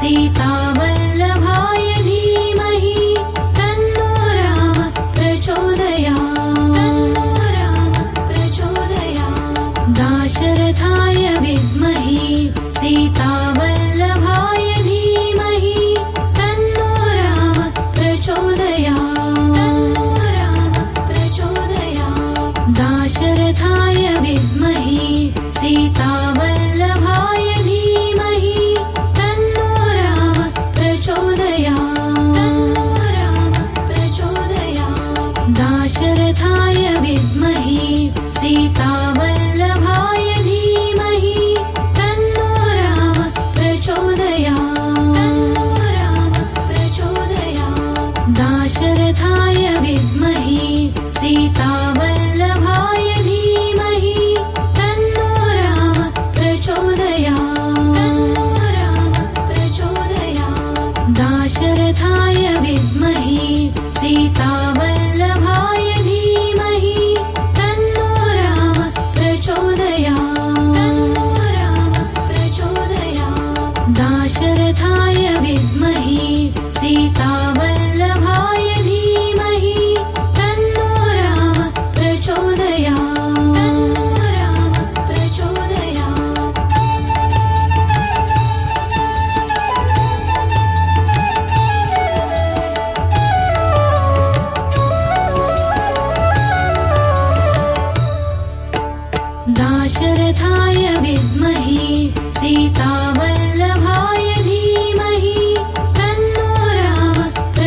सीतावल्लभाय धीमहि तन्नो राम प्रचोदयात्। दाशरथाय विद्महे सीतावल्लभाय धीमहि तन्नो राम प्रचोदयात्। दाशरथाय विद्महे सीतावल्लभाय धीमहि तन्नो राम प्रचोदयात्। दाशरथाय विद्महे सीतावल्लभाय धीमहि तन्नो राम प्रचोदयात्। दाशरथाय विद्महे सीतावल्लभाय धीमहि तन्नो राम प्रचोदयात्। दाशरथाय विद्महे सीतावल्लभाय धीमहि तन्नो राम प्रचोदयात्। दाशरथाय विद्महे सीतावल्लभाय धीमहि तन्नो राम प्रचोदयात्। दाशरथाय विद्महे सीतावल्लभाय धीमहि तन्नो राम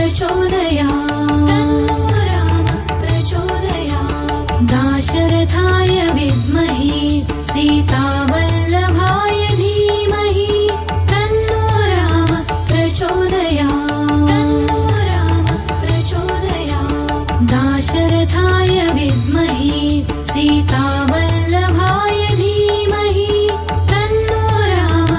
प्रचोदयात्। दाशरथाय विद्महे सीतावल्लभाय धीमहि तन्नो राम प्रचोदयात्। दाशरथाय विद्महे सीतावल्लभाय धीमहि तन्नो राम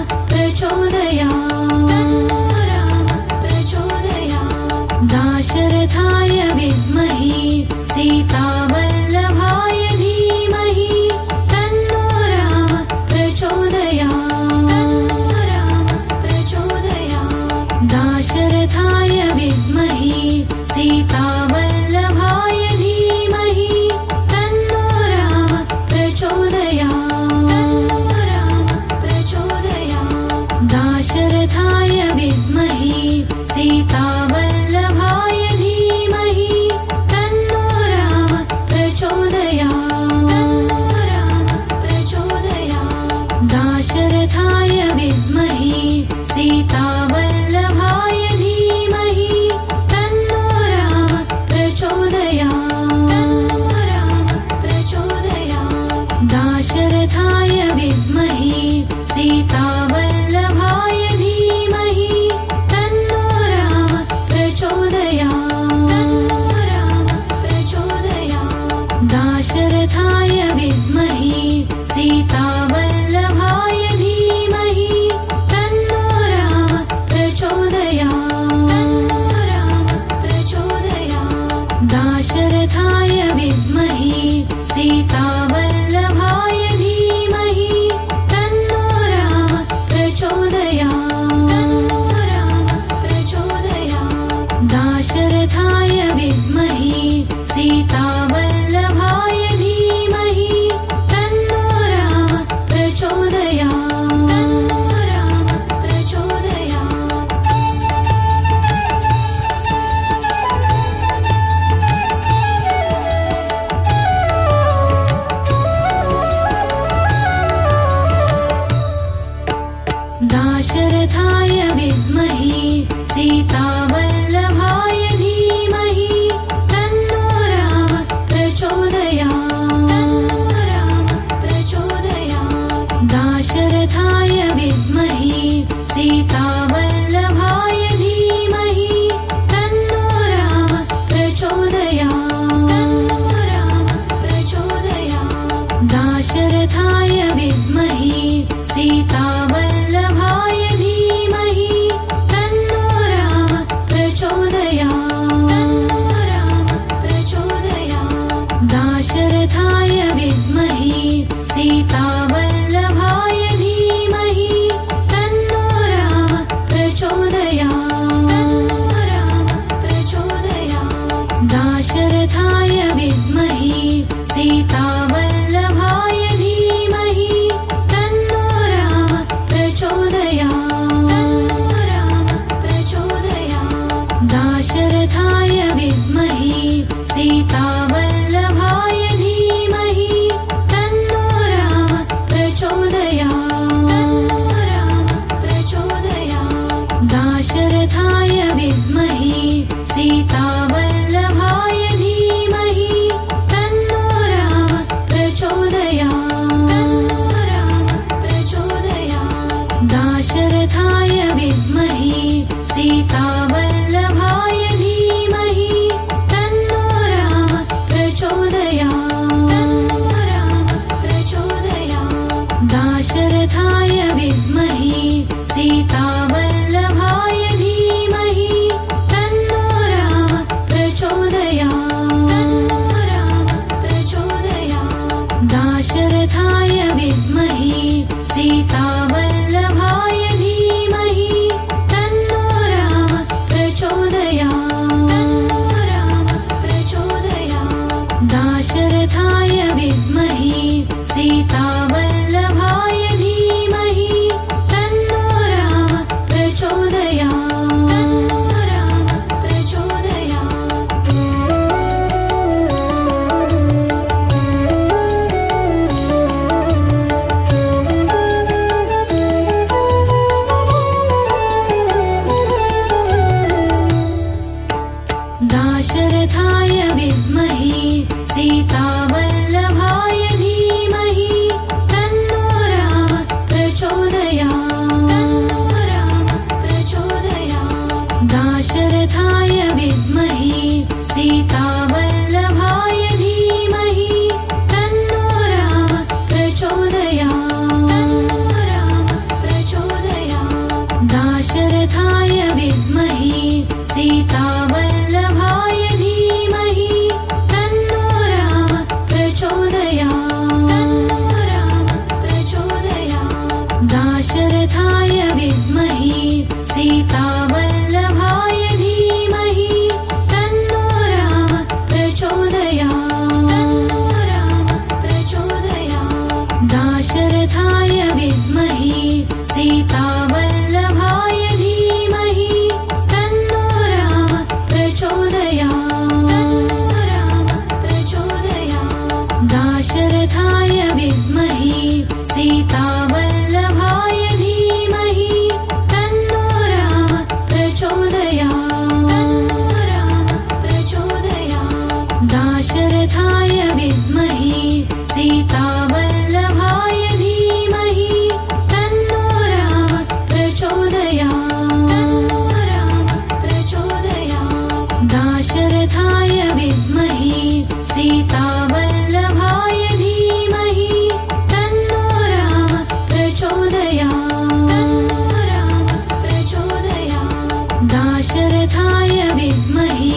प्रचोदयात्। दाशरथाय विद्महे सीतावल्लभाय धीमहि तन्नो राम प्रचोदयात्। दाशरथाय विद्महे सीतावल्लभाय धीमहि तन्नो राम प्रचोदयात्। दाशरथाय विद्महे सीतावल्लभाय धीमहि तन्नो राम प्रचोदयात्। दाशरथाय विद्महे सीतावल्लभाय धीमहि तन्नो राम प्रचोदयात्। दाशरथाय विद्महे सीतावल्लभाय धीमहि तन्नो राम प्रचोदयात्। दाशरथाय विद्महे सीतावल्लभाय धीमहि तन्नो राम प्रचोदयात्। दाशरथाय विद्महे सीतावल्लभाय धीमहि तन्नो राम प्रचोदयात्। दाशरथाय विद्महे सीतावल्लभाय धीमहि तन्नो राम दाशरथाय विद्महे सीतावल्लभाय धीमहि तन्नो राम प्रचोदयात्। दाशरथाय विद्महे सीतावल्लभाय धीमहि तन्नो राम प्रचोदयात्। दाशरथाय विद्महे सीतावल्लभाय धीमहि तन्नो राम प्रचोदयात्। दाशरथाय विद्महे सीतावल्लभाय धीमहि तन्नो राम प्रचोदयात्। सीतावल्लभाय धीमहि तन्नो राम प्रचोदयात् तन्नो राम प्रचोदयात् दाशरथाय विद्महे सीतावल्लभाय धीमहि तन्नो राम प्रचोदयात् तन्नो राम प्रचोदयात् दाशरथाय विद्महे सीतावल्लभाय धीमहि तन्नो राम प्रचोदयात् तन्नो राम प्रचोदयात् दाशरथाय विद्महे सीतावल्लभाय धीमहि तन्नो राम प्रचोदयात् तन्नो राम प्रचोदयात् दाशरथाय विद्महे सीतावल्लभाय धीमहि तन्नो राम प्रचोदयात् तन्नो राम प्रचोदयात् दाशरथाय विद्महे सीतावल्लभाय धीमहि तन्नो राम प्रचोदयात् तन्नो राम प्रचोदयात् दाशरथाय विद्महे सीतावल्लभाय धीमहि तन्नो राम प्रचोदयात् तन्नो राम प्रचोदयात् दाशरथाय विद्महे सीतावल्लभाय धीमहि तन्नो राम प्रचोदयात् तन्नो राम प्रचोदयात् दाशरथाय विद्महे सीतावल्लभाय धीमहि तन्नो राम प्रचोदयात् तन्नो राम प्रचोदयात् दाशरथाय विद्महे सीतावल्लभाय धीमहि तन्नो राम प्रचोदयात् तन्नो राम प्रचोदयात् दाशरथाय विद्महे सीतावल्लभाय धीमहि तन्नो राम प्रचोदयात् तन्नो राम प्रचोदयात् दाशरथाय विद्महे सीतावल्लभाय धीमहि तन्नो राम प्रचोदयात् तन्नो राम प्रचोदयात् दाशरथाय विद्महे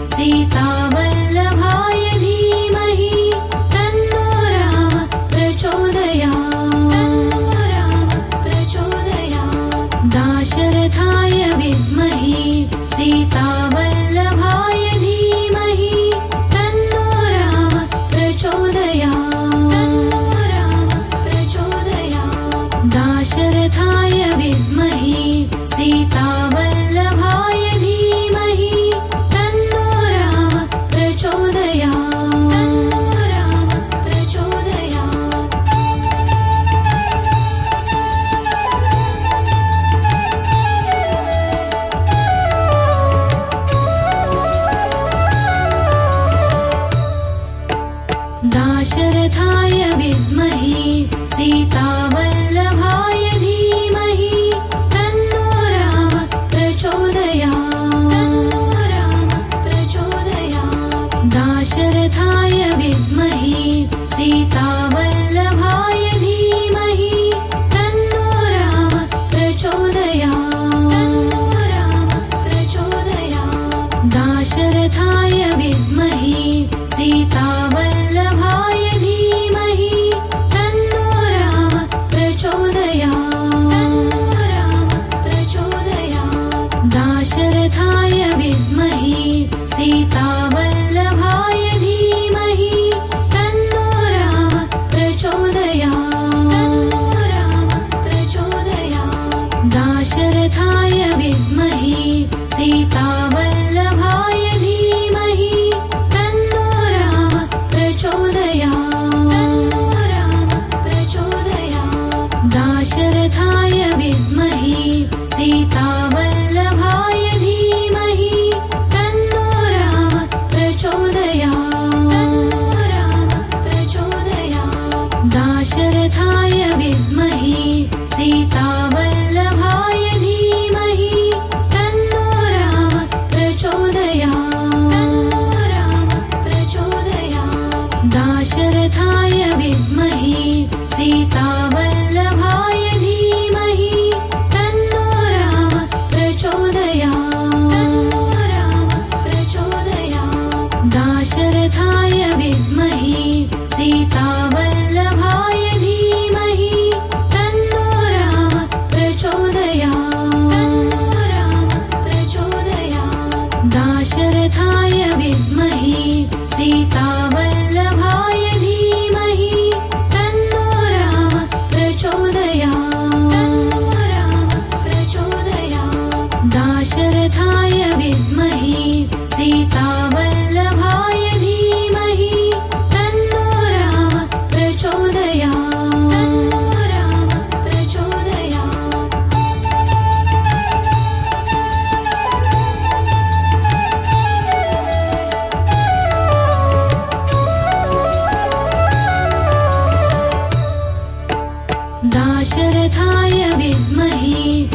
सीतावल्लभाय धीमहि तन्नो राम प्रचोदयात् तन्नो राम प्रचोदयात् दाशरथाय विद्महे सीतावल्लभाय धीमहि तन्नो राम प्रचोदयात् तन्नो राम प्रचोदयात् दाशरथाय विद्महे सीतावल्लभाय धीमहि तन्नो राम प्रचोदयात् तन्नो राम प्रचोदयात् दाशरथाय विद्महे सीतावल्लभाय धीमहि तन्नो राम प्रचोदयात् तन्नो राम प्रचोदयात् दाशरथाय विद्महे सीतावल्लभाय धीमहि तन्नो राम प्रचोदयात् तन्नो राम प्रचोदयात् दाशरथाय विद्महे सीतावल्लभाय धीमहि तन्नो राम प्रचोदयात् तन्नो राम प्रचोदयात् दाशरथाय विद्महे सीतावल्लभाय धीमहि तन्नो राम प्रचोदयात् तन्नो राम प्रचोदयात् दाशरथाय विद्महे सीतावल्लभाय धीमहि तन्नो राम प्रचोदयात् तन्नो राम प्रचोदयात् दाशरथाय विद्महे सीतावल्लभाय धीमहि तन्नो राम प्रचोदयात् तन्नो राम प्रचोदयात् दाशरथाय विद्महे सीतावल्लभाय धीमहि तन्नो दाशरथाय विद्महे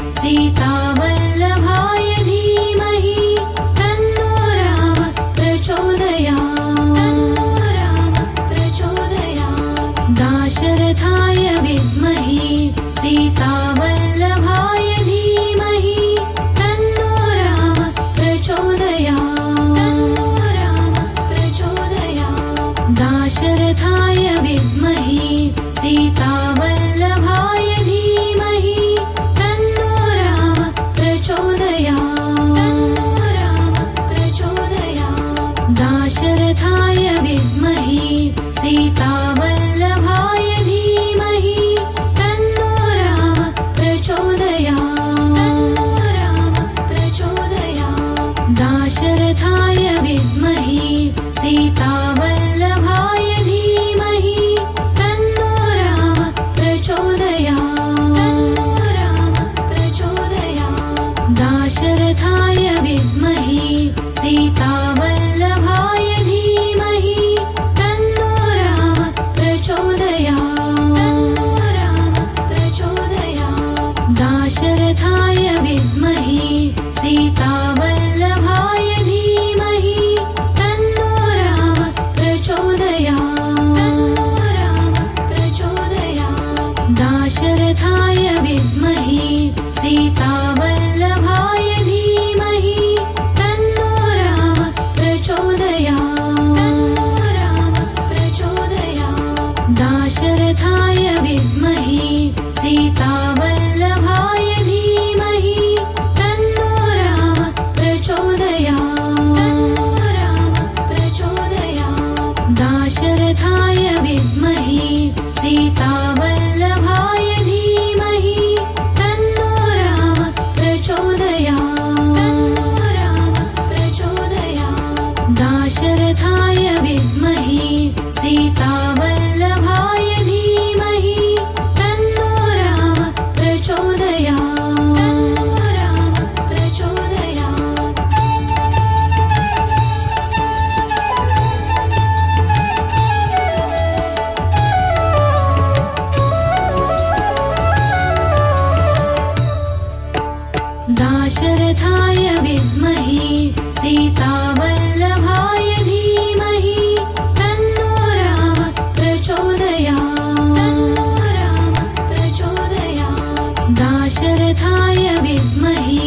सीतावल्लभाय धीमहि तन्नो राम प्रचोदयात् तन्नो राम प्रचोदयात् दाशरथाय विद्महे सीतावल्लभाय धीमहि तन्नो राम प्रचोदयात् तन्नो राम प्रचोदयात् दाशरथाय विद्महे सीतावल्लभाय धीमहि तन्नो राम प्रचोदयात् तन्नो राम प्रचोदयात् दाशरथाय विद्महे सीतावल्लभाय धीमहि तन्नो राम प्रचोदयात् तन्नो राम प्रचोदयात् दाशरथाय विद्महे सीतावल्लभाय धीमहि तन्नो राम प्रचोदयात् तन्नो राम प्रचोदयात् दाशरथाय विद्महे सीतावल्लभाय धीमहि तन्नो राम प्रचोदयात् तन्नो राम प्रचोदयात् दाशरथाय विद्महे सीतावल्लभाय धीमहि तन्नो राम प्रचोदयात् तन्नो राम प्रचोदयात् दाशरथाय विद्महे सीतावल्लभाय धीमहि तन्नो राम प्रचोदयात् तन्नो राम प्रचोदयात् दाशरथाय विद्महे सीतावल्लभाय धीमहि तन्नो राम प्रचोदयात् तन्नो राम प्रचोदयात् दाशरथाय विद्महे सीतावल्लभाय धीमहि तन्नो राम प्रचोदयात् तन्नो राम प्रचोदयात् दाशरथाय विद्महे सीतावल्लभाय धीमहि तन्नो राम प्रचोदयात् तन्नो राम प्रचोदयात् दाशरथाय विद्महे सीतावल्लभाय धीमहि तन्नो राम प्रचोदयात् तन्नो राम प्रचोदयात् दाशरथाय विद्महे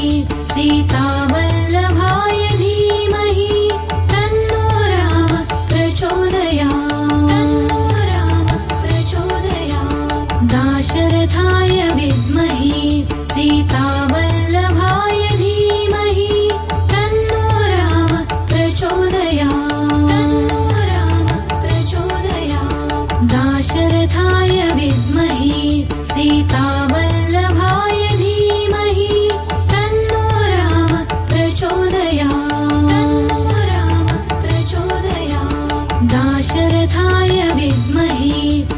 सीतावल्लभाय धीमहि तन्नो राम प्रचोदयात् तन्नो राम प्रचोदयात् दाशरथाय विद्महे सीतावल्लभाय धीमहि तन्नो राम प्रचोदयात् तन्नो राम प्रचोदयात् दाशरथाय विद्महे सीतावल्लभाय धीमहि तन्नो राम प्रचोदयात् तन्नो राम प्रचोदयात् दाशरथाय विद्महे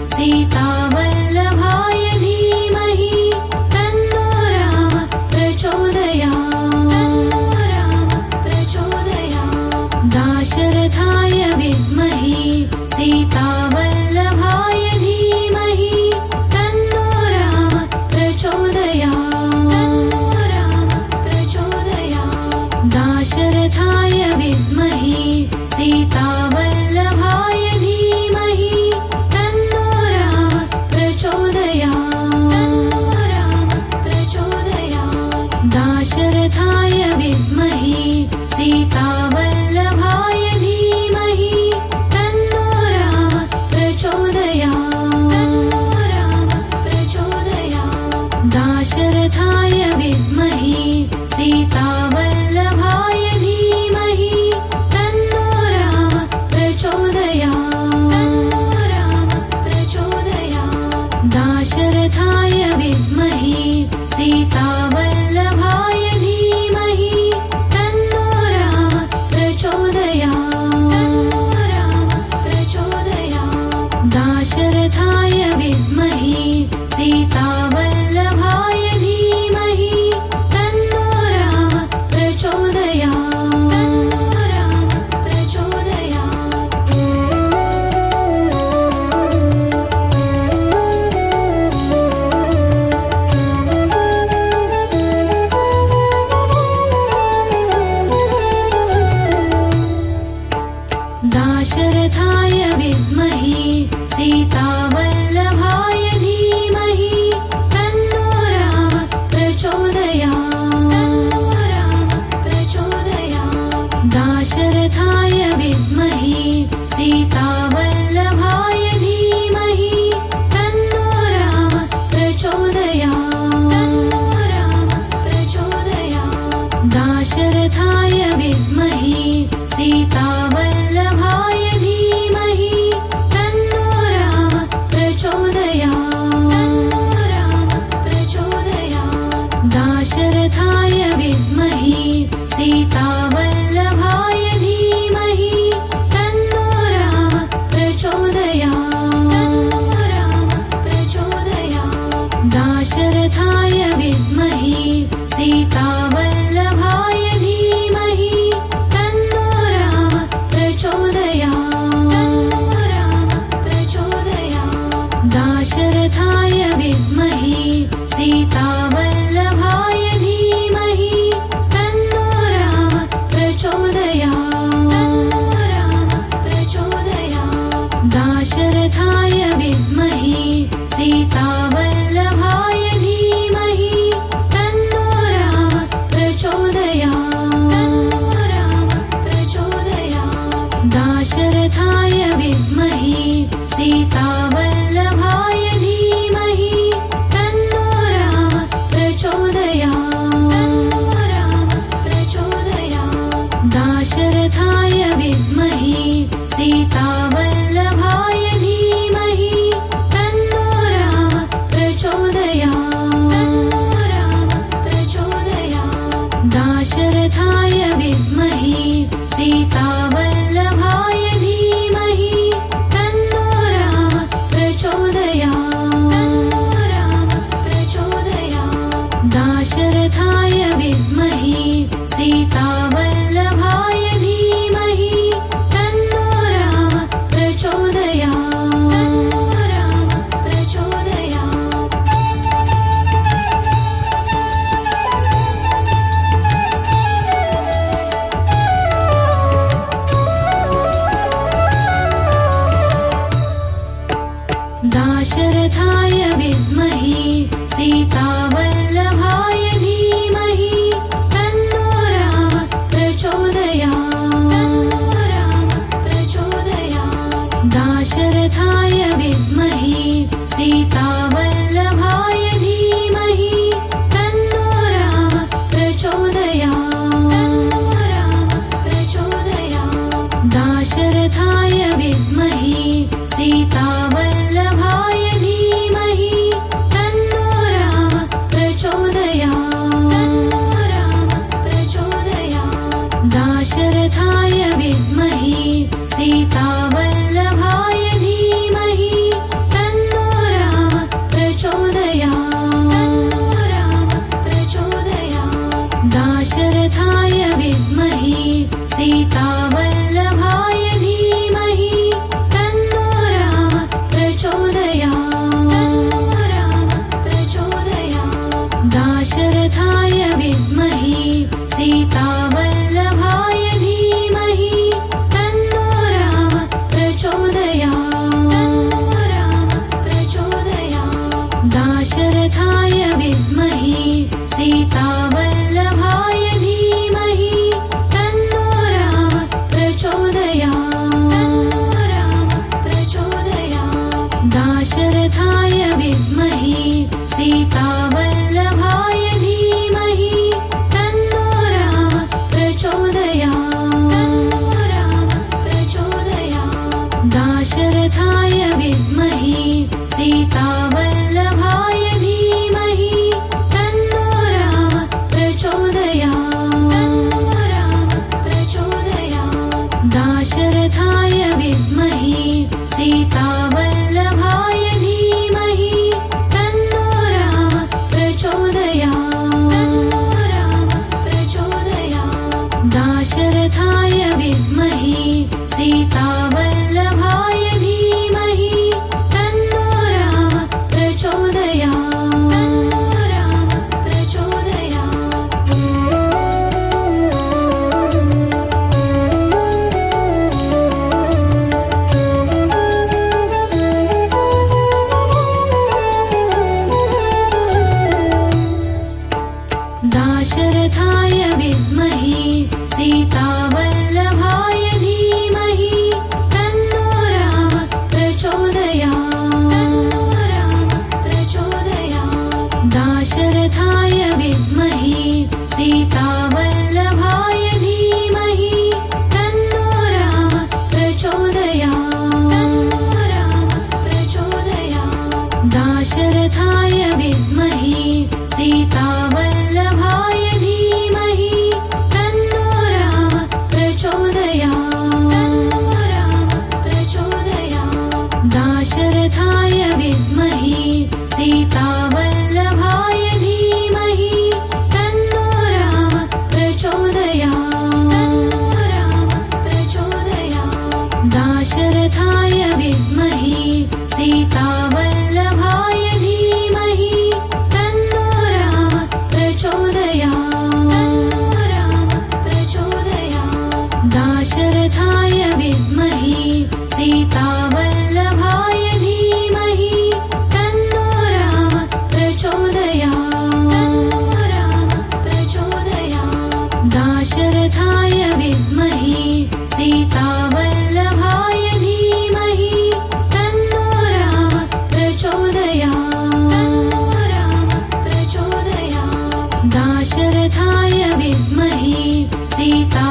सीतावल्लभाय धीमहि तन्नो राम प्रचोदयात् तन्नो राम प्रचोदयात् दाशरथाय विद्महे सीतावल्लभाय धीमहि तन्नो राम प्रचोदयात् तन्नो राम प्रचोदयात् दाशरथाय विद्महे सीतावल्लभाय धीमहि तन्नो राम प्रचोदयात् तन्नो राम प्रचोदयात् दाशरथाय विद्महे सीतावल्लभाय धीमहि तन्नो राम प्रचोदयात् तन्नो राम प्रचोदयात् दाशरथाय विद्महे सीतावल्लभाय धीमहि तन्नो राम प्रचोदयात् तन्नो राम प्रचोदयात् दाशरथाय विद्महे सीतावल्लभाय धीमहि तन्नो राम प्रचोदयात् तन्नो राम प्रचोदयात् दाशरथाय विद्महे सीतावल्लभाय धीमहि तन्नो राम दाशरथाय विद्महे सीतावल्लभाय धीमहि तन्नो राम प्रचोदयात् दाशरथाय विद्महे सीतावल्लभाय धीमहि तन्नो राम प्रचोदयात् दाशरथाय विद्महे सीतावल्लभाय धीमहि तन्नो राम प्रचोदयात् दाशरथाय विद्महे सीतावल्लभाय धीमहि तन्नो राम प्रचोदयात् दाशरथाय विद्महे सीतावल्लभाय धीमहि तन्नो राम प्रचोदयात् दाशरथाय विद्महे सीतावल्लभाय धीमहि तन्नो राम प्रचोदयात् दाशरथाय विद्महे सीतावल्लभाय धीमहि तन्नो राम प्रचोदयात् दाशरथाय विद्महे सीतावल्लभाय धीमहि तन्नो राम प्रचोदयात् दाशरथाय विद्महे सीतावल्लभाय धीमहि तन्नो राम प्रचोदयात् दाशरथाय विद्महे सीतावल्लभाय धीमहि तन्नो राम प्रचोदयात् दाशरथाय विद्महे सीतावल्लभाय धीमहि तन्नो राम प्रचोदयात् दाशरथाय विद्महे सीतावल्लभाय धीमहि तन्नो राम प्रचोदयात् दाशरथाय विद्महे सीतावल्लभाय धीमहि तन्नो राम प्रचोदयात् दाशरथाय विद्महे सीतावल्लभाय धीमहि तन्नो राम प्रचोदयात् दाशरथाय विद्महे सीतावल्लभाय धीमहि तन्नो राम प्रचोदयात् दाशरथाय विद्महे सीतावल्लभाय धीमहि तन्नो राम प्रचोदयात् दाशरथाय विद्महे सीतावल्लभाय धीमहि तन्नो राम प्रचोदयात् दाशरथाय विद्महे सीतावल्लभाय धीमहि तन्नो राम प्रचोदयात् दाशरथाय विद्महे सीतावल्लभाय धीमहि तन्नो राम दाशरथाय विद्महे सीतावल्लभाय धीमहि तन्नो राम प्रचोदयात् तन्नो राम प्रचोदयात् दाशरथाय विद्महे सीतावल्लभाय धीमहि तन्नो राम प्रचोदयात् तन्नो राम प्रचोदयात् दाशरथाय विद्महे सीतावल्लभाय धीमहि तन्नो राम प्रचोदयात् तन्नो राम प्रचोदयात् दाशरथाय विद्महे सीतावल्लभाय धीमहि तन्नो राम प्रचोदयात् तन्नो राम प्रचोदयात् दाशरथाय विद्महे सीतावल्लभाय धीमहि तन्नो राम प्रचोदयात् तन्नो राम प्रचोदयात् दाशरथाय विद्महे सीतावल्लभाय धीमहि तन्नो राम प्रचोदयात् तन्नो राम प्रचोदयात् दाशरथाय विद्महे सीता